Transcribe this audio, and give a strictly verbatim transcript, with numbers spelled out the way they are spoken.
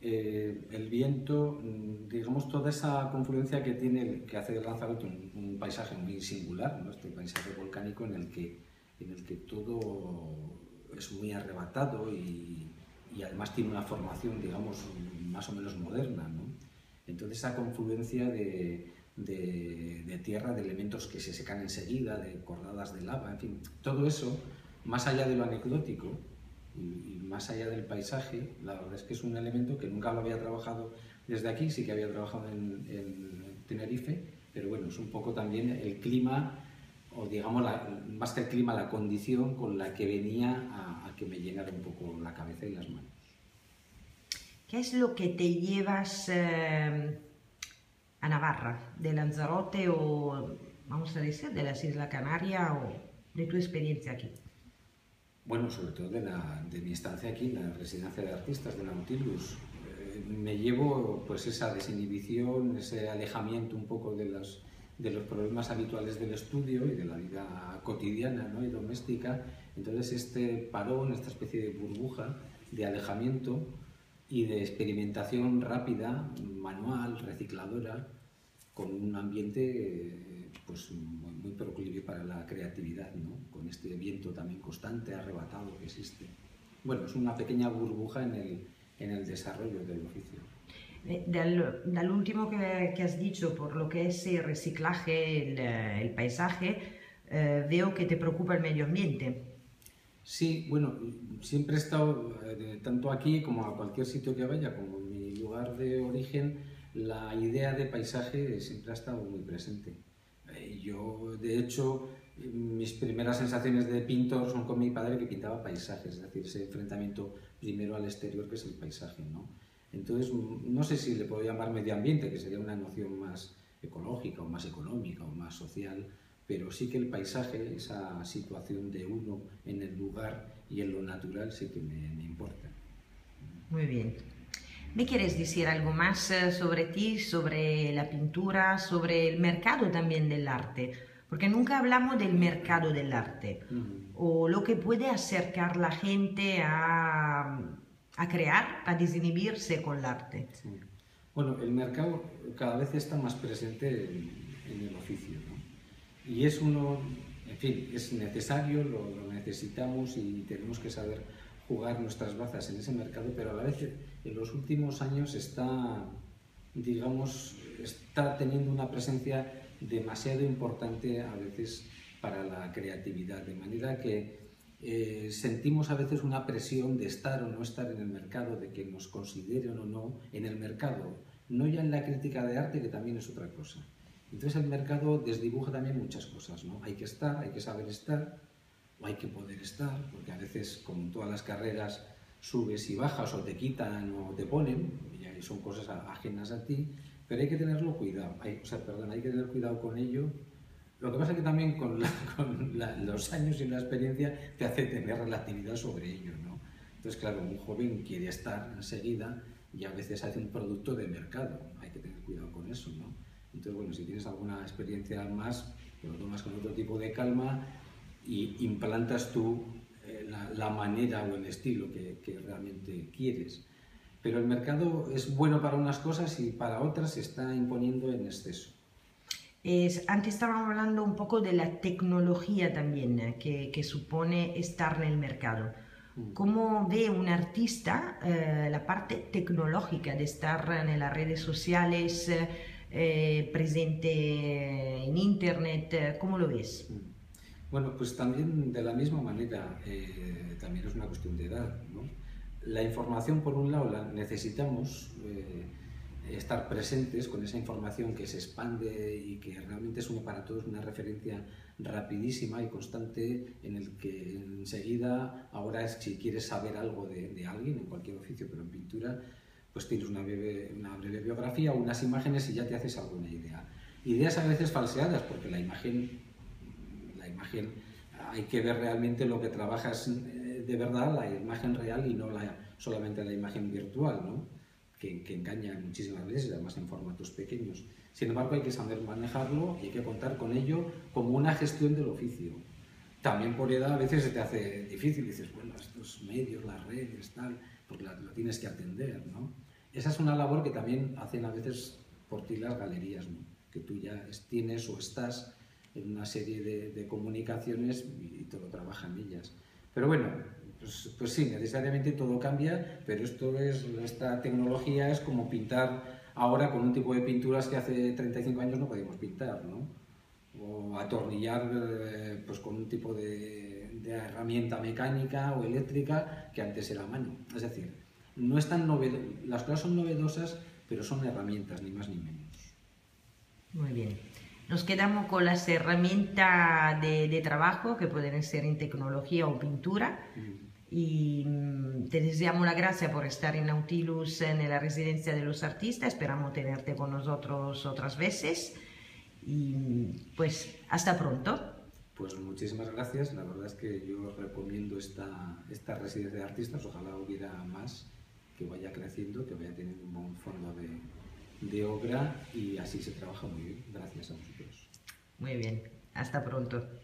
eh, el viento, digamos, toda esa confluencia que tiene, que hace de Lanzarote un, un paisaje muy singular, ¿no? Este paisaje volcánico en el que, en el que todo es muy arrebatado y, y además tiene una formación, digamos, más o menos moderna, ¿no? Entonces esa confluencia de, de, de tierra, de elementos que se secan enseguida, de cordadas de lava, en fin, todo eso, más allá de lo anecdótico y, y más allá del paisaje, la verdad es que es un elemento que nunca lo había trabajado desde aquí, sí que había trabajado en, en Tenerife, pero bueno, es un poco también el clima, o digamos, la, más que el clima, la condición con la que venía a, a que me llenara un poco la cabeza y las manos. ¿Qué es lo que te llevas eh, a Navarra, de Lanzarote o, vamos a decir, de las Islas Canarias o de tu experiencia aquí? Bueno, sobre todo de, la, de mi estancia aquí en la residencia de artistas de Nautilus. Eh, me llevo pues esa desinhibición, ese alejamiento un poco de, las, de los problemas habituales del estudio y de la vida cotidiana, ¿no? Y doméstica. Entonces este parón, esta especie de burbuja de alejamiento y de experimentación rápida, manual, recicladora, con un ambiente pues, muy, muy proclive para la creatividad, ¿no? Con este viento también constante, arrebatado que existe. Bueno, es una pequeña burbuja en el, en el desarrollo del oficio. Del, del último que, que has dicho, por lo que es el reciclaje, el, el paisaje, eh, veo que te preocupa el medio ambiente. Sí, bueno, siempre he estado, eh, tanto aquí como a cualquier sitio que vaya, como en mi lugar de origen, la idea de paisaje siempre ha estado muy presente. Eh, yo, de hecho, mis primeras sensaciones de pintor son con mi padre, que pintaba paisajes, es decir, ese enfrentamiento primero al exterior, que es el paisaje, ¿no? Entonces, no sé si le puedo llamar medio ambiente, que sería una noción más ecológica o más económica o más social, pero sí que el paisaje, esa situación de uno en el lugar y en lo natural, sí que me, me importa. Muy bien. ¿Me quieres decir algo más sobre ti, sobre la pintura, sobre el mercado también del arte? Porque nunca hablamos del mercado del arte, uh-huh. o lo que puede acercar la gente a, a crear, a desinhibirse con el arte. Sí. Bueno, el mercado cada vez está más presente en, en el oficio, ¿no? Y es uno, en fin, es necesario, lo, lo necesitamos y tenemos que saber jugar nuestras bazas en ese mercado, pero a la vez en los últimos años está, digamos, está teniendo una presencia demasiado importante a veces para la creatividad, de manera que eh, sentimos a veces una presión de estar o no estar en el mercado, de que nos consideren o no en el mercado, no ya en la crítica de arte, que también es otra cosa. Entonces el mercado desdibuja también muchas cosas, ¿no? Hay que estar, hay que saber estar, o hay que poder estar, porque a veces, como en todas las carreras, subes y bajas, o te quitan o te ponen, y son cosas ajenas a ti, pero hay que tenerlo cuidado, hay, o sea, perdón, hay que tener cuidado con ello. Lo que pasa es que también con, la, con la, los años y la experiencia te hace tener relatividad sobre ello, ¿no? Entonces, claro, un joven quiere estar enseguida y a veces hace un producto de mercado, hay que tener cuidado con eso, ¿no? Entonces, bueno, si tienes alguna experiencia más, lo tomas con otro tipo de calma y implantas tú eh, la, la manera o el estilo que, que realmente quieres. Pero el mercado es bueno para unas cosas y para otras se está imponiendo en exceso. Es, antes estábamos hablando un poco de la tecnología también eh, que, que supone estar en el mercado. ¿Cómo ve un artista eh, la parte tecnológica de estar en las redes sociales, eh, presente en internet? ¿Cómo lo ves? Bueno, pues también de la misma manera, eh, también es una cuestión de edad, ¿no? La información, por un lado, la necesitamos eh, estar presentes con esa información que se expande y que realmente es una, para todos una referencia rapidísima y constante, en el que enseguida, ahora es, si quieres saber algo de, de alguien, en cualquier oficio, pero en pintura, pues tienes una breve, una breve biografía o unas imágenes y ya te haces alguna idea. Ideas a veces falseadas, porque la imagen, la imagen hay que ver realmente lo que trabajas de verdad, la imagen real y no la, solamente la imagen virtual, ¿no? Que, que engaña muchísimas veces, además en formatos pequeños. Sin embargo, hay que saber manejarlo y hay que contar con ello como una gestión del oficio. También por edad a veces se te hace difícil, dices, bueno, estos medios, las redes, tal, porque lo tienes que atender, ¿no? esa es una labor que también hacen a veces por ti las galerías, ¿no? Que tú ya tienes o estás en una serie de, de comunicaciones y te lo trabajan ellas. Pero bueno, pues, pues sí, necesariamente todo cambia, pero esto es, esta tecnología es como pintar ahora con un tipo de pinturas que hace treinta y cinco años no podíamos pintar, ¿no? O atornillar eh, pues con un tipo de, de herramienta mecánica o eléctrica que antes era a mano. Es decir, no es tan novedo, las cosas son novedosas, pero son herramientas, ni más ni menos. Muy bien. Nos quedamos con las herramientas de, de trabajo que pueden ser en tecnología o pintura. Mm. Y mm, te deseamos la gracia por estar en Nautilus, en la residencia de los artistas. Esperamos tenerte con nosotros otras veces. Y pues hasta pronto. Pues muchísimas gracias. La verdad es que yo recomiendo esta, esta residencia de artistas. Ojalá hubiera más, que vaya creciendo, que vaya teniendo un buen fondo de, de obra y así se trabaja muy bien. Gracias a vosotros. Muy bien. Hasta pronto.